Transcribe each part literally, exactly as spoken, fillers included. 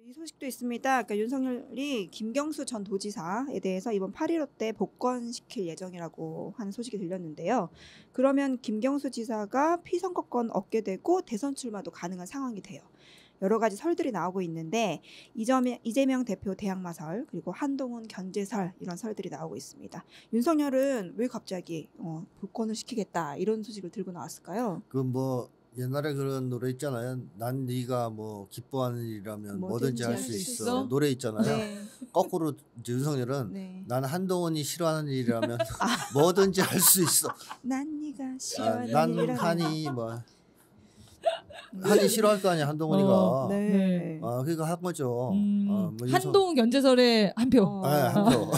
이 소식도 있습니다. 그러니까 윤석열이 김경수 전 도지사에 대해서 이번 팔 일오 때 복권시킬 예정이라고 하는 소식이 들렸는데요. 그러면 김경수 지사가 피선거권 얻게 되고 대선 출마도 가능한 상황이 돼요. 여러 가지 설들이 나오고 있는데 이재명, 이재명 대표 대항마설 그리고 한동훈 견제설 이런 설들이 나오고 있습니다. 윤석열은 왜 갑자기 어, 복권을 시키겠다 이런 소식을 들고 나왔을까요? 그 뭐 옛날에 그런 노래 있잖아요. 난 네가 뭐 기뻐하는 일이라면 뭐든지 할 수 있어. 있어. 노래 있잖아요. 네. 거꾸로 이제 윤석열은 네. 난 한동훈이 싫어하는 일이라면 뭐든지 할 수 있어. 난 네가 아, 싫어하는 난 일이라면 한이 뭐 한이 싫어할 거 아니야 한동훈이가. 어, 네. 아 그러니까 한 거죠. 음, 어, 뭐 윤석- 한동훈 견제설에 한 표. 어. 네, 한 표.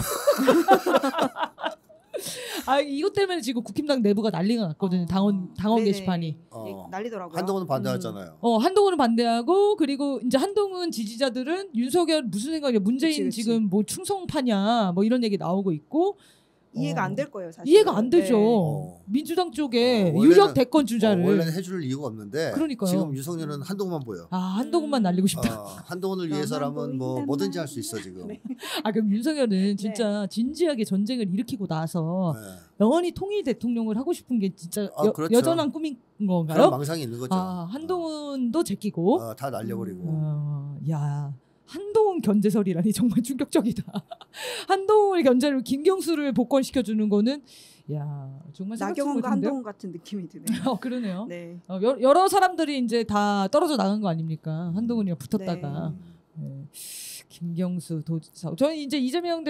아 이것 때문에 지금 국힘당 내부가 난리가 났거든요. 어. 당원 당원 네네. 게시판이. 어. 난리더라고요. 한동훈은 반대하잖아요. 어 한동훈은 반대하고 그리고 이제 한동훈 지지자들은 윤석열 무슨 생각이야? 문재인 그치, 그치. 지금 뭐 충성파냐? 뭐 이런 얘기 나오고 있고 이해가 어. 안 될 거예요, 사실. 이해가 안 되죠. 어. 민주당 쪽에 어, 원래는- 유력 대권 주자를. 어, 원래는 해줄 이유가 없는데 그러니까요. 지금 윤석열은 한동훈만 보여. 아 한동훈만 날리고 싶다. 어, 한동훈을 너만 위해서라면 뭐 보인단 뭐든지 할 말이야. 수 있어 지금. 네. 아 그럼 윤석열은 진짜 진지하게 전쟁을 일으키고 나서 네. 영원히 통일 대통령을 하고 싶은 게 진짜 아, 여, 그렇죠. 여전한 꿈인 그런 건가요? 망상이 있는 거죠. 아 한동훈도 제끼고. 어, 다 날려버리고. 어, 야 한동훈 견제설이라니 정말 충격적이다. 한동훈의 견제를 김경수를 복권시켜 주는 거는 야 정말 생각지 나경원과 못했는데요? 한동훈 같은 느낌이 드네요. 어 그러네요. 네. 어, 여, 여러 사람들이 이제 다 떨어져 나간 거 아닙니까? 한동훈이랑 붙었다가 네. 네. 김경수 도지사. 저는 이제 이재명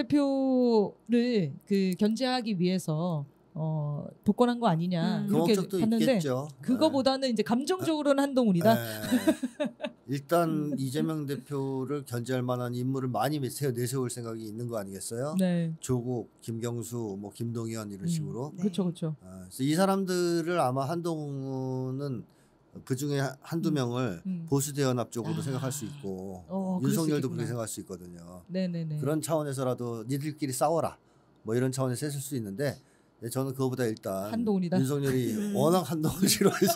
대표를 그 견제하기 위해서 어, 복권한 거 아니냐 음. 그 이렇게 목적도 봤는데 있겠죠. 그거보다는 이제 감정적으로는 한동훈이다. 네. 일단 이재명 대표를 견제할 만한 인물을 많이 내세워- 내세울 생각이 있는 거 아니겠어요? 네, 조국, 김경수, 뭐 김동연 이런 음. 식으로. 네. 그렇죠, 그렇죠. 아, 그래서 이 사람들을 아마 한동훈은 그 중에 한두 음. 명을 음. 보수대연합 쪽으로 아. 생각할 수 있고 어, 그럴 수 윤석열도 있겠구나. 그렇게 생각할 수 있거든요. 네네네. 그런 차원에서라도 니들끼리 싸워라 뭐 이런 차원에서 했을 수 있는데 네, 저는 그거보다 일단 한동훈이다? 윤석열이 음. 워낙 한동훈을 싫어해서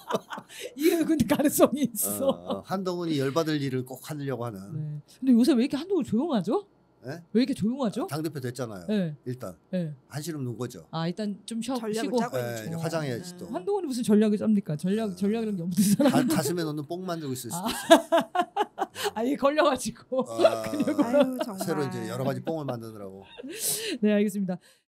이게 근데 가능성이 있어. 어, 한동훈이 열받을 일을 꼭 하려고 하는 네. 근데 요새 왜 이렇게 한동훈 조용하죠? 네? 왜 이렇게 조용하죠? 당대표 됐잖아요. 네, 일단 네. 한시름 놓은 거죠. 아 일단 좀 쉬어, 전략을 쉬고. 짜고 있는 네, 중. 이제 화장해야지 또. 한동훈이 무슨 전략을 짭니까? 전략 전략이라는 게 없는 사람. 가, 가슴에 넣는 뽕 만들고 있을 수도 아. 있어요. 아예 걸려가지고. 아, 아유 정말. 새로 이제 여러 가지 뽕을 만드느라고. 네 알겠습니다.